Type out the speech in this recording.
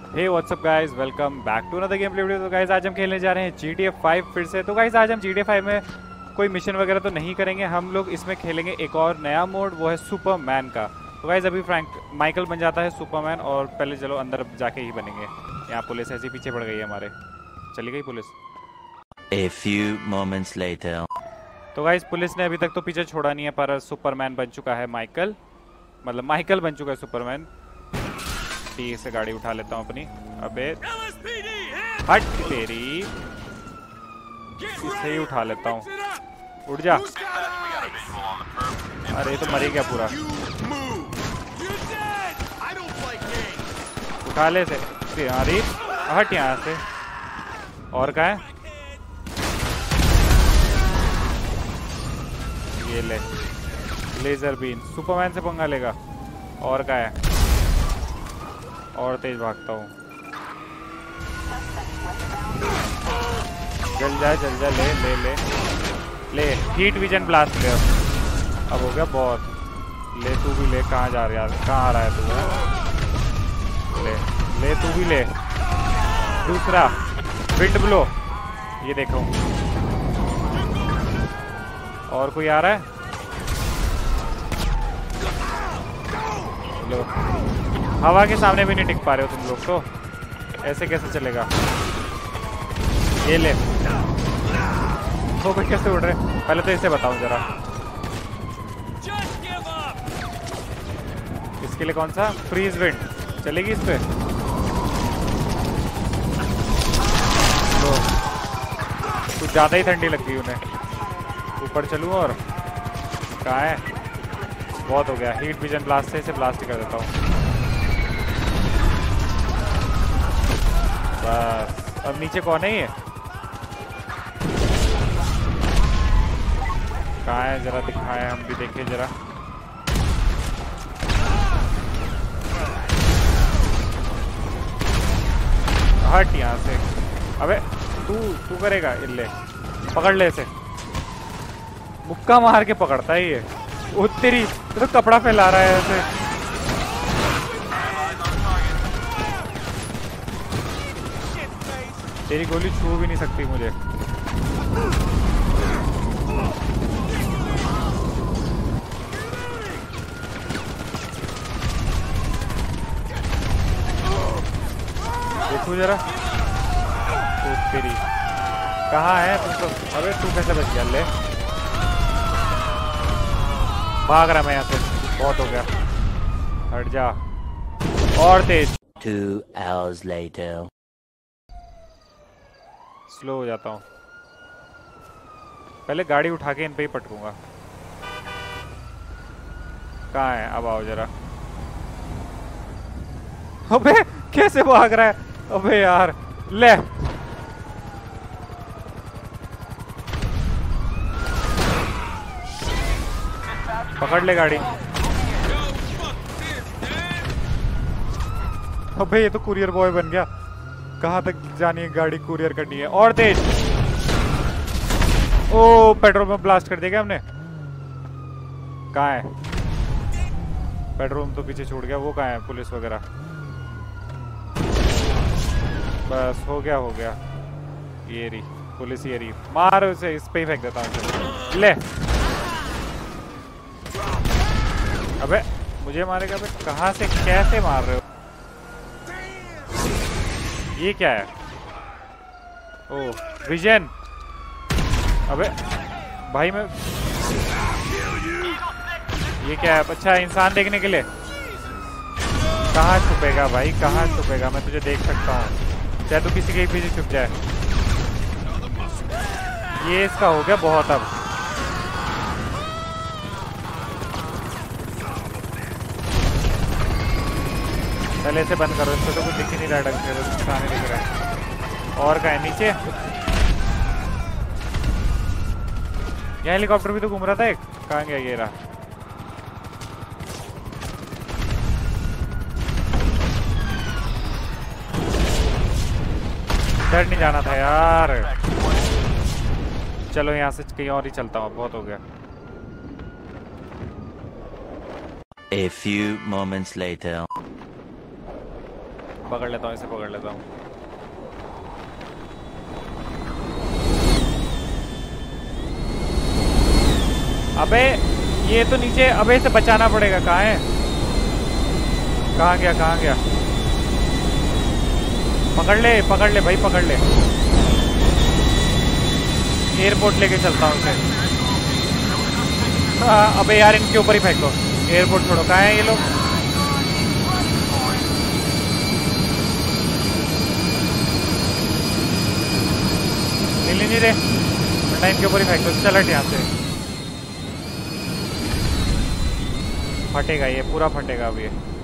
Hey what's up guys, welcome back to another game play video. तो guys आज हम खेलने जा रहे हैं GTA 5 फिर से। तो गाइस आज हम GTA 5 में कोई मिशन वगैरह तो नहीं करेंगे, हम लोग इसमें खेलेंगे एक और नया मोड, वो है सुपरमैन का। तो गाइस अभी फ्रैंक माइकल बन जाता है सुपरमैन, और पहले चलो अंदर जाके ही बनेंगे। यहाँ पुलिस ऐसे पीछे पड़ गई है हमारे, चली गई पुलिस। A few moments later. तो गाइस पुलिस ने अभी तक तो पीछे छोड़ा नहीं है, पर सुपरमैन बन चुका है माइकल, मतलब माइकल बन चुका है सुपरमैन। ठीक से गाड़ी उठा लेता हूँ अपनी। अबे हट तेरी, इसे ही उठा लेता हूँ। उठ जा। अरे तो मरी गया पूरा। उठा ले से। अरे हट यहाँ से। और क्या है? ये ले लेजर बीन। सुपरमैन से पंगा लेगा। और क्या है? और तेज भागता हूँ। जल जा जल जा। ले ले ले ले हीट विजन ब्लास्ट ले। अब हो गया बहुत। ले तू भी ले। कहाँ जा रहा है? कहाँ आ रहा है तू? ले ले तू भी ले। दूसरा विंड ब्लो, ये देखो। और कोई आ रहा है? लो, हवा के सामने भी नहीं टिक पा रहे हो तुम लोग, तो ऐसे कैसे चलेगा? ये ले। वो कोई कैसे उड़ रहे? पहले तो इसे बताऊं जरा। इसके लिए कौन सा? फ्रीज विंड चलेगी इस पे? लो, कुछ ज्यादा ही ठंडी लग गई उन्हें। ऊपर चलूं और कहाँ है? बहुत हो गया। हीट विजन ब्लास्ट से इसे ब्लास्ट कर देता हूँ। बस अब नीचे कौन है? ये कहाँ है? जरा दिखाए, हम भी देखें जरा। हट यहाँ से। अबे तू करेगा? इल्ले पकड़ ले इसे। मुक्का मार के पकड़ता है ये। वो तेरी तो कपड़ा फैला रहा है ऐसे। तेरी गोली छू भी नहीं सकती मुझे। देखो जरा। तो तेरी कहाँ है तुम तो? अबे तू कैसे बच गया? ले भाग रहा मैं यहाँ से। बहुत हो गया। हट जा। और तेज। 2 hours later. स्लो हो जाता हूँ। पहले गाड़ी उठा के इन पे ही पटकूंगा। कहाँ है? अब आओ जरा। अबे कैसे भाग रहा है? अबे यार ले। पकड़ ले गाड़ी। अबे ये तो कुरियर बॉय बन गया। कहाँ तक जानी है गाड़ी? कुरियर करनी है। और तेज। ओ पेट्रोल पंप ब्लास्ट कर दिया क्या हमने? कहाँ है? पेट्रोल पंप तो पीछे छोड़ गया। वो कहाँ है? पुलिस वगैरह। बस हो गया हो गया। ये रही पुलिस, ये रही। मार उसे। इस पे ही फेंक देता हूँ। ले। अबे मुझे मारेगा? अबे कहाँ से कैसे मार रहे हो? ये क्या है? ओ विजन। अबे भाई मैं, ये क्या है? अच्छा इंसान देखने के लिए। कहाँ छुपेगा भाई? कहाँ छुपेगा? मैं तुझे देख सकता हूँ, चाहे तू किसी के पीछे छुप जाए। ये इसका हो गया बहुत। अब पहले से बंद करो। इसको तो कुछ दिख ही नहीं रहा ढंग से, तो सामने दिख रहा है। और क्या है नीचे? यहाँ हेलीकॉप्टर भी तो घूम रहा था एक। कहाँ गया? ये रहा। डर नहीं जाना था यार। चलो यहाँ से कहीं और ही चलता हूँ। बहुत हो गया। A few moments later. पकड़ लेता हूँ, इसे पकड़ लेता हूँ। अबे ये तो नीचे, अबे इसे बचाना पड़ेगा। कहाँ है? कहाँ गया, कहाँ गया? पकड़ ले भाई, पकड़ ले। एयरपोर्ट लेके चलता हूँ उसे। हाँ, अबे यार इनके ऊपर ही फेंक दो। एयरपोर्ट छोड़ो। कहाँ है ये लोग? मिल ही नहीं रहे। बेटा इनके ऊपर ही फेंक दो। चल हट यहाँ से। फटेगा ये, पूरा फटेगा अब ये।